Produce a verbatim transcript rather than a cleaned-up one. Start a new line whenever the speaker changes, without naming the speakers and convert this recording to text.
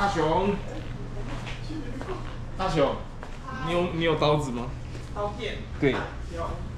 大雄，大雄，你有你有刀子吗？
刀片。
对。
有。